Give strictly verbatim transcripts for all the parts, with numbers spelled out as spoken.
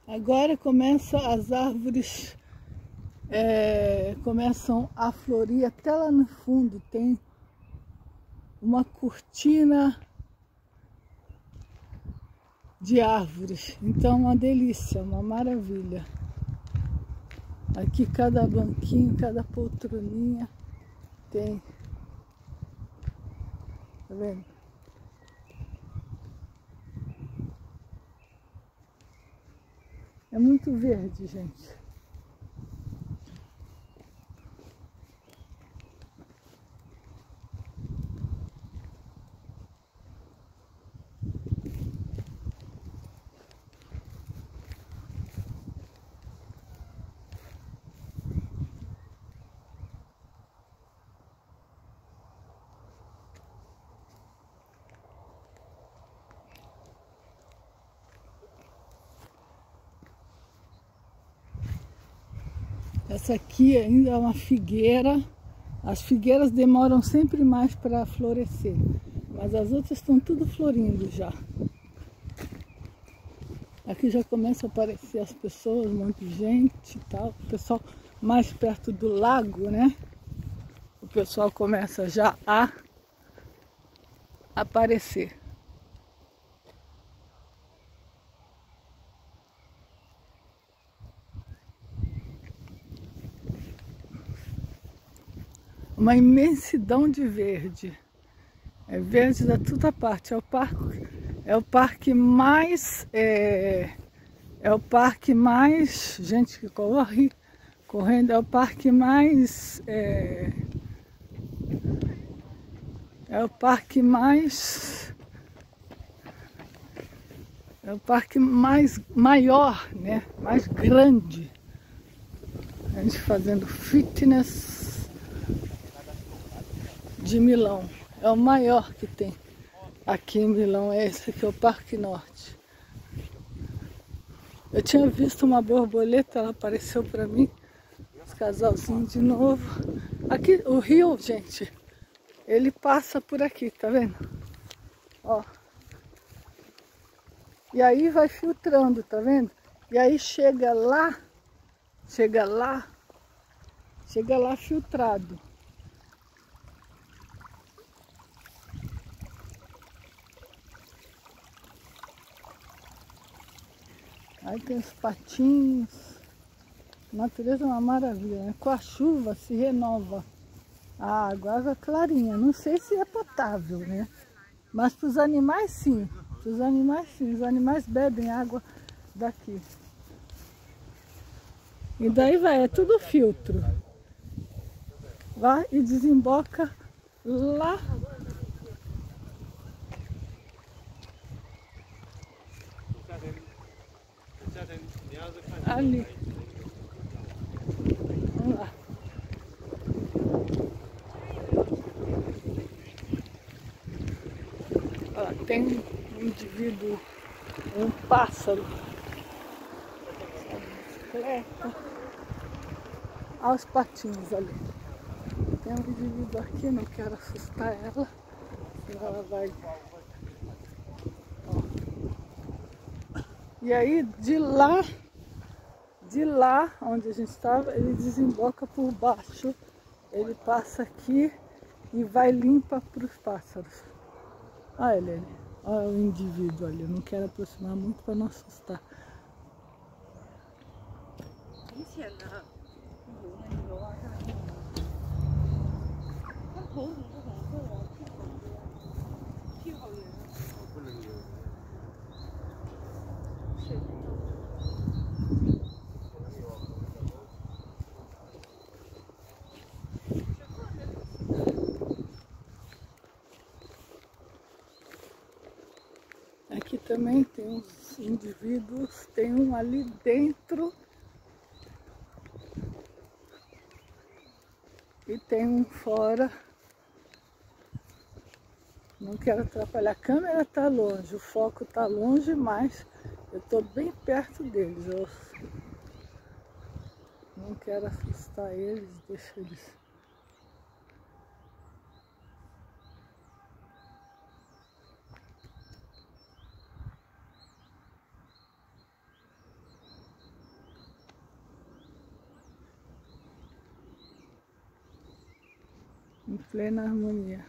Agora começa as árvores, é, começam a florir, até lá no fundo tem uma cortina de árvores. Então uma delícia, uma maravilha. Aqui cada banquinho, cada poltroninha tem, tá vendo? É muito verde, gente. Essa aqui ainda é uma figueira. As figueiras demoram sempre mais para florescer, mas as outras estão tudo florindo já. Aqui já começa a aparecer as pessoas, um monte de gente e tal. O pessoal mais perto do lago, né? O pessoal começa já a aparecer. Uma imensidão de verde. É verde da toda parte. É o parque, é o parque mais, é, é o parque mais, gente que corre, correndo, é o parque mais, é, é o parque mais, é o parque mais maior, né? Mais grande. A gente fazendo fitness de Milão. É o maior que tem aqui em Milão, é esse aqui, é o Parque Norte. Eu tinha visto uma borboleta, ela apareceu para mim, os casalzinhos de novo. Aqui, o rio, gente, ele passa por aqui, tá vendo? Ó. E aí vai filtrando, tá vendo? E aí chega lá, chega lá, chega lá filtrado. Aí tem os patinhos. A natureza é uma maravilha, né? Com a chuva se renova a água, água clarinha. Não sei se é potável, né? Mas para os animais sim. Para os animais sim. Os animais bebem água daqui. E daí vai, é tudo filtro. Vai e desemboca lá. Ali. Vamos lá. Olha, tem um indivíduo, um pássaro. Bicicleta. Olha os patinhos ali. Tem um indivíduo aqui, não quero assustar ela. Ela vai. Ó. E aí de lá, de lá onde a gente estava, ele desemboca por baixo. Ele passa aqui e vai limpa para os pássaros. Olha ele ali. Olha o indivíduo ali. Eu não quero aproximar muito para não assustar. Aqui também tem uns indivíduos, tem um ali dentro e tem um fora. Não quero atrapalhar, a câmera está longe, o foco está longe, mas eu estou bem perto deles. Eu não quero assustar eles, deixa eles. plena harmonia.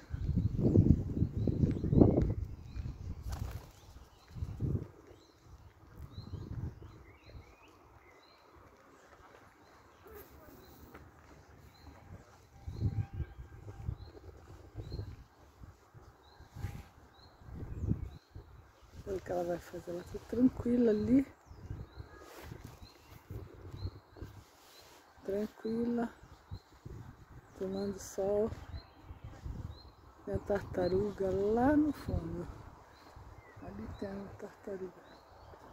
Olha o que ela vai fazer, ela está tranquila ali. Tranquila, tomando sol. Tem a tartaruga lá no fundo. Ali tem a tartaruga.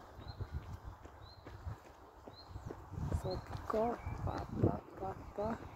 Só que corre, pá, pá, pá, pá.